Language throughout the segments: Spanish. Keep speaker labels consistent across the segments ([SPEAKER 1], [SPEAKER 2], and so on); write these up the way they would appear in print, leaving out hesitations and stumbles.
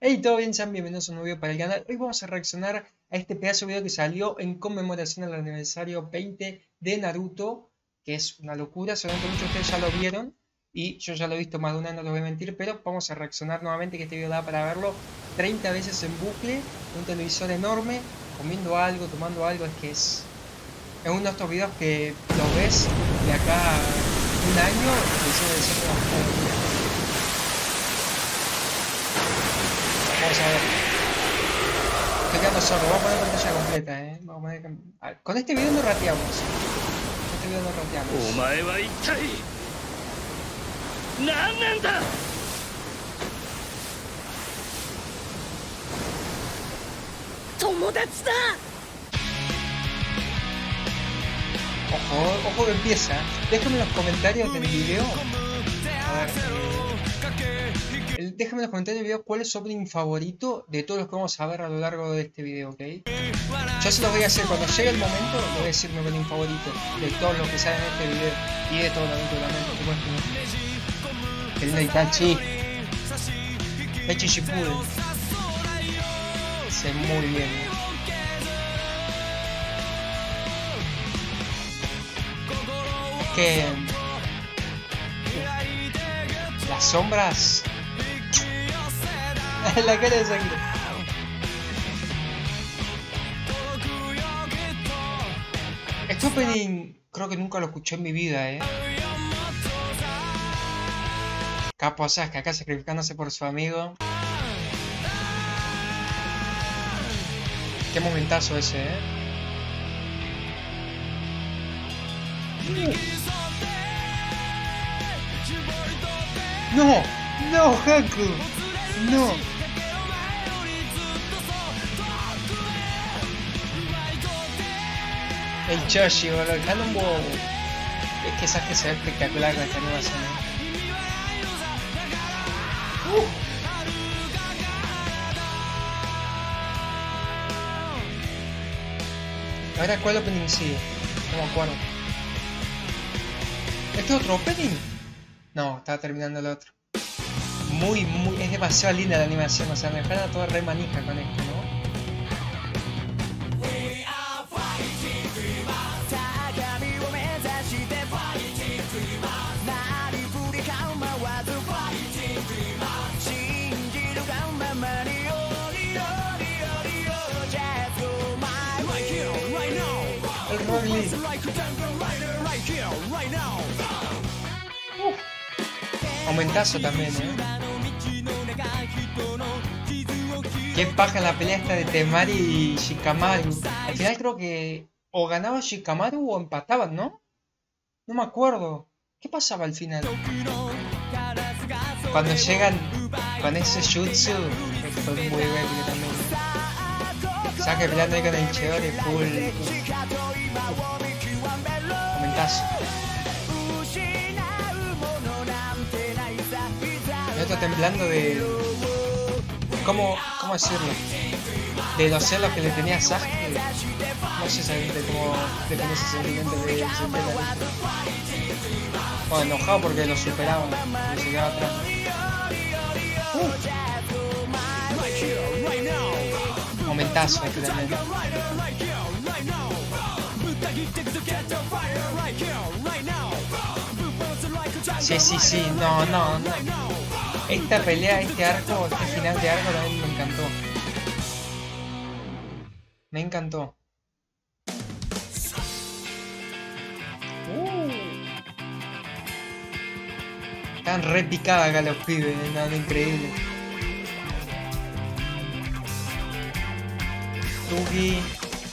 [SPEAKER 1] Hey, todo bien, sean bienvenidos a un nuevo video para el canal. Hoy vamos a reaccionar a este pedazo de video que salió en conmemoración al aniversario 20 de Naruto, que es una locura, seguramente muchos de ustedes ya lo vieron y yo ya lo he visto más de una, no lo voy a mentir, pero vamos a reaccionar nuevamente, que este video da para verlo 30 veces en bucle, en un televisor enorme, comiendo algo, tomando algo. Es uno de estos videos que lo ves de acá a un año y sigue diciendo una locura. Vamos a ver. Estoy quedando sordo, vamos a poner pantalla completa, Vamos a poner... con este video no rateamos. Con este video no rateamos.
[SPEAKER 2] お前は一体何なんだ。友達だ。
[SPEAKER 1] Ojo, ojo que empieza. Déjame en los comentarios del video. A ver. Déjame en los comentarios del video cuál es su opening favorito de todos los que vamos a ver a lo largo de este video, ¿ok? Yo se los voy a hacer cuando llegue el momento, les voy a decir mi opening favorito de todos los que salen en este video y de todo Naruto también, por supuesto. Que lindo Itachi. Itachi Shippuden. Se muy bien. Que las sombras. La cara de sangre. Este opening creo que nunca lo escuché en mi vida, Capo Sasuke acá sacrificándose por su amigo. Qué momentazo ese, No, no, Haku, no. El Choshi, boludo, el Canon Bow. Es que Sasuke se ve espectacular con esta animación, Ahora, ¿cuál opening sigue? No me acuerdo. ¿Este otro opening? No, estaba terminando el otro. Es demasiado linda la animación, o sea, me dejaron toda re manija con esto, ¿no? El Rock Lee. Aumentazo también, Qué paja en la pelea esta de Temari y Shikamaru. Al final creo que o ganaba Shikamaru o empataban, ¿no? No me acuerdo. ¿Qué pasaba al final? Cuando llegan con ese jutsu, fue muy épico también. Sasuke peleando ahí con el Chidori, full. Aumentazo. Me estoy temblando de... ¿Cómo decirlo? De los celos que le tenía a Sasuke. No sé exactamente cómo definir ese sentimiento de Naruto. Bueno, enojado porque lo superaba, lo llegaba atrás. Momentazo este también. Sí, no. Esta pelea, este arco, este final de arco también me encantó. Me encantó. Están re picadas acá los pibes, nada increíble. Tugi.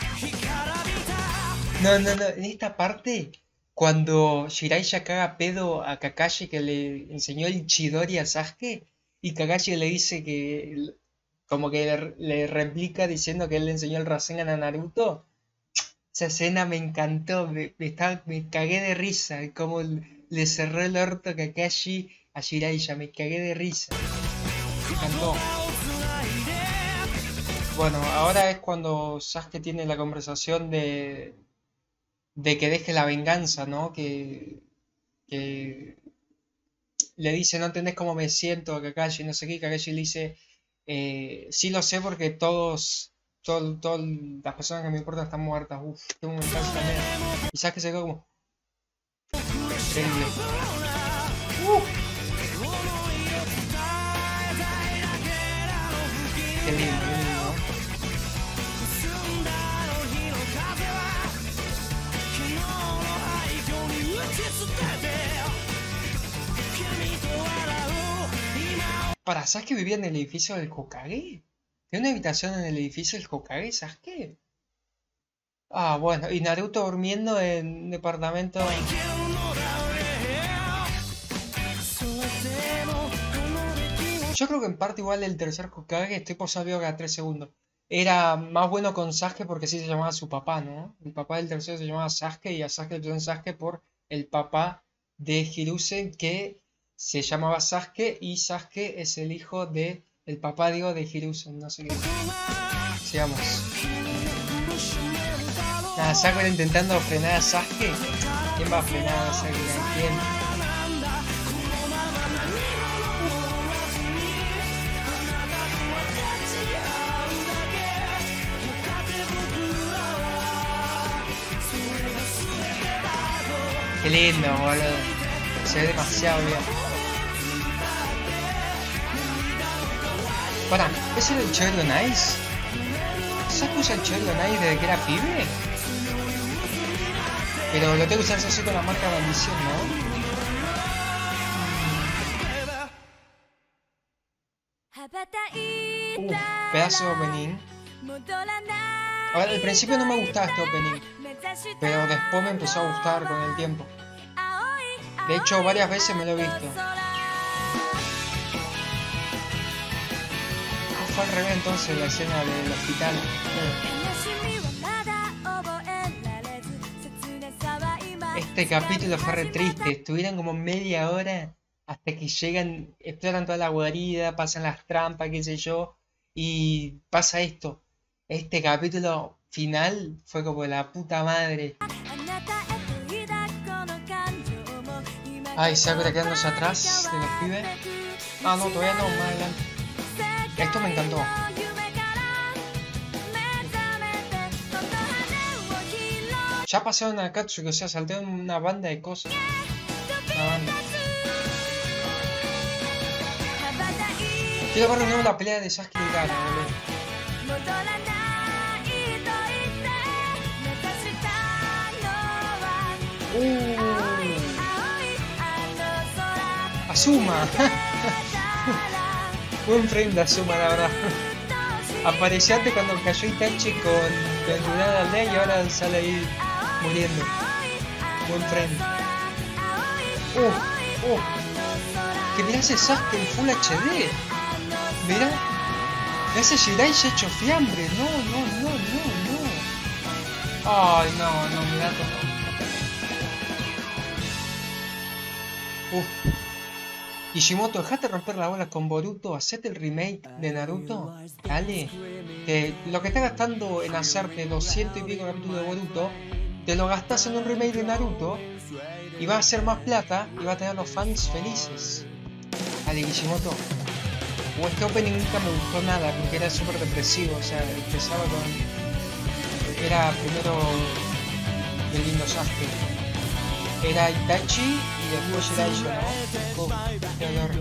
[SPEAKER 1] No, en esta parte, cuando Jiraiya caga pedo a Kakashi que le enseñó el Chidori a Sasuke, y Kakashi le dice que, como que le replica diciendo que él le enseñó el Rasengan a Naruto. Esa escena me encantó, me cagué de risa, como le cerró el orto a Kakashi a Jiraiya, me cagué de risa. Me encantó. Bueno, ahora es cuando Sasuke tiene la conversación de que deje la venganza, ¿no? Que le dice, no entendés cómo me siento, Kakashi, no sé qué, Kakashi le dice, Sí lo sé porque todas las personas que me importan están muertas. Uf, qué momentazo también. Y Sasuke se quedó como... Increíble. Qué lindo, qué lindo. Para, ¿Sasuke vivía en el edificio del Hokage? ¿Tiene una habitación en el edificio del Hokage, Sasuke? Ah, bueno, y Naruto durmiendo en un departamento. Yo creo que en parte igual el tercer Hokage, estoy posando cada 3 segundos. Era más bueno con Sasuke porque así se llamaba su papá, ¿no? El papá del tercero se llamaba Sasuke y a Sasuke le pusieron Sasuke por el papá de Hiruzen que se llamaba Sasuke y Sasuke es el hijo de el papá, digo, de Hiruzen, no sé qué. Sigamos. Nada, Sakura intentando frenar a Sasuke. ¿Quién va a frenar a Sakura? ¿Quién? Qué lindo, boludo. Se ve demasiado bien. Para, ¿ese era el Choido Nice? ¿Sasuke usa el Choido Nice desde que era pibe? Pero lo tengo que usar así con la marca maldición, ¿no? Pedazo de opening. Ahora, al principio no me gustaba este opening, pero después me empezó a gustar con el tiempo. De hecho, varias veces me lo he visto. Fue al revés entonces la escena del hospital. Este capítulo fue re triste. Estuvieron como media hora hasta que llegan, explotan toda la guarida, pasan las trampas, qué sé yo, y pasa esto. Este capítulo final fue como la puta madre. Ay, Sakura quedándose atrás de los pibes. Ah, no, todavía no, más adelante. Esto me encantó. Ya pasaron a Katsuki, o sea, saltaron una banda de cosas. Una banda. Quiero ver de nuevo la pelea de Sasuke y Gaara, boludo. Asuma. Buen frame de Asuma, la verdad. Apareció antes cuando cayó Itachi con Durada Aldea y ahora sale ahí muriendo. Buen frame. Que mirá ese Sasuke en Full HD. Mirá. Ese Jiraiya hecho fiambre. No. Ay, no, mirá todo. Kishimoto, dejate romper la bola con Boruto, hacete el remake de Naruto, dale. Lo que estás gastando en hacerte 200 y pico capítulos de Boruto, te lo gastas en un remake de Naruto y va a hacer más plata y va a tener a los fans felices. Dale, Kishimoto. Este opening nunca me gustó nada porque era súper depresivo, o sea, empezaba con... Era primero el lindo Sasuke. Era Itachi y después Jiraiya, ¿no? Qué adoro.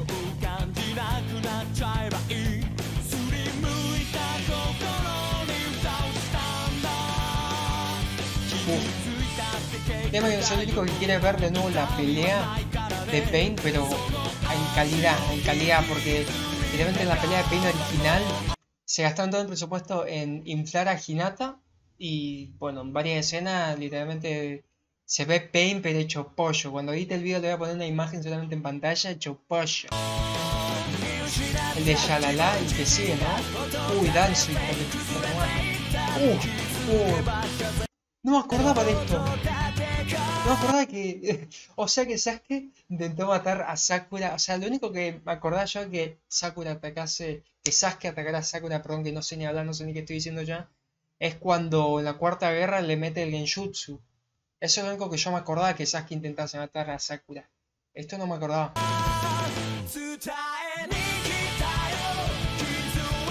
[SPEAKER 1] Tema que soy el único que quiere ver de nuevo la pelea de Pain, pero en calidad, porque literalmente en la pelea de Pain original se gastaron todo el presupuesto en inflar a Hinata y bueno, en varias escenas literalmente se ve Pain pero hecho pollo. Cuando edite el video le voy a poner una imagen solamente en pantalla hecho pollo. El de Shalala, el que sigue, ¿no? Uy, Danzo, hijo de... No me acordaba de esto. No me acordaba que... o sea que Sasuke intentó matar a Sakura. O sea, lo único que me acordaba yo es que Sakura atacase... Que Sasuke atacara a Sakura, perdón, que no sé ni hablar, no sé ni qué estoy diciendo ya. Es cuando en la cuarta guerra le mete el Genjutsu. Eso es lo único que yo me acordaba, que Sasuke intentase matar a Sakura. Esto no me acordaba.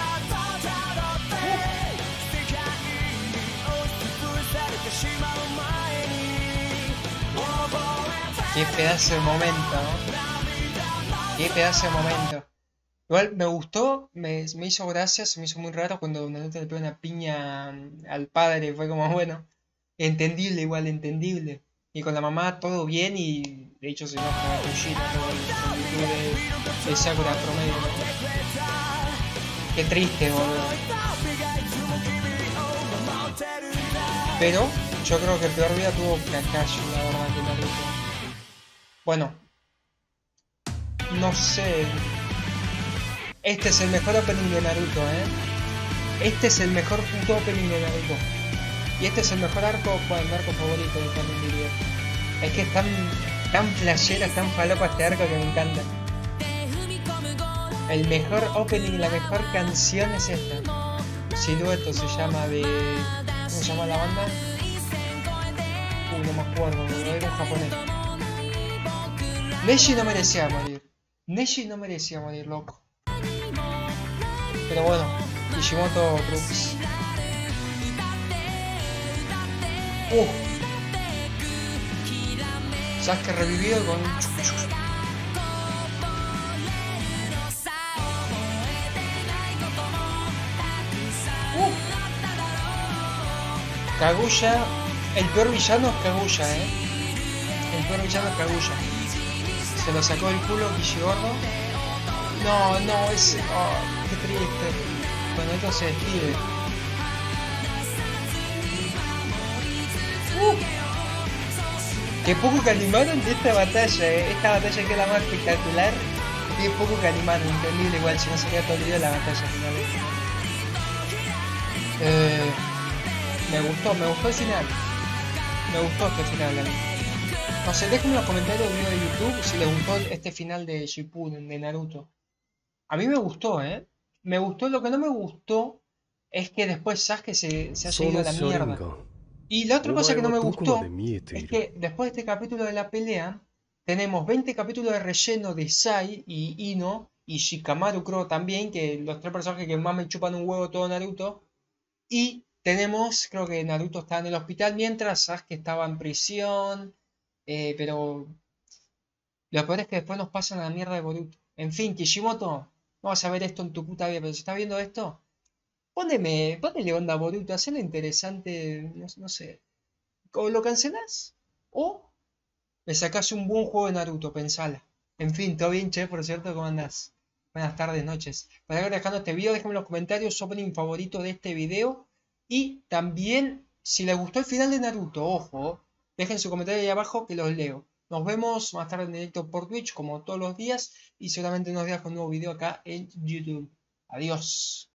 [SPEAKER 1] Qué pedazo de momento, ¿no? Qué pedazo de momento. Igual me gustó, me hizo gracia, se me hizo muy raro cuando Naruto le pega una piña al padre, fue como, bueno, entendible, igual, entendible. Y con la mamá todo bien y de hecho se enoja a Kushina todo en virtud de Sakura promedio, ¿no? Qué triste, boludo. Pero yo creo que peor vida tuvo Kakashi, la verdad, que Naruto. Bueno, no sé. Este es el mejor opening de Naruto, ¿eh? Este es el mejor puto opening de Naruto. Y este es el mejor arco, bueno, el arco favorito de también diría. Es que es tan flashera, tan falopa este arco que me encanta. El mejor opening, la mejor canción es esta. Silueto se llama de... ¿Cómo se llama la banda? No me acuerdo, era un japonés. Neji no merecía morir. Neji no merecía morir, loco. Pero bueno, Kishimoto Crux. Sasuke revivido con un chuchu. Kaguya, el peor villano es Kaguya, El peor villano es Kaguya. Se lo sacó del culo Kishigordo. No, ese... Oh, qué triste. Bueno, esto se despide. Qué poco que animaron de esta batalla, Esta batalla que es la más espectacular. Qué poco que animaron, entendible igual, si no sería todo el video la batalla final. Me gustó el final. Me gustó este final, No sé, déjenme en los comentarios del video de YouTube si les gustó este final de Shippuden, de Naruto. A mí me gustó, Me gustó, lo que no me gustó es que después Sasuke se haya ido a la mierda. Y la otra cosa que no me gustó es que después de este capítulo de la pelea, tenemos 20 capítulos de relleno de Sai y Ino y Shikamaru creo también, que los tres personajes que más me chupan un huevo todo Naruto. Y tenemos, creo que Naruto estaba en el hospital mientras Sasuke estaba en prisión. Pero lo peor es que después nos pasan a la mierda de Boruto. En fin, Kishimoto, vamos a ver esto en tu puta vida, pero si estás viendo esto, ponele onda a Boruto, hacelo interesante, no sé. O lo cancelás, o me sacás un buen juego de Naruto, pensala. En fin, todo bien, che, por cierto, ¿cómo andás? Buenas tardes, noches. Para ir dejando este video, déjenme en los comentarios su opening favorito de este video. Y también, si les gustó el final de Naruto, ojo, dejen su comentario ahí abajo que los leo. Nos vemos más tarde en directo por Twitch, como todos los días. Y seguramente nos días con un nuevo video acá en YouTube. Adiós.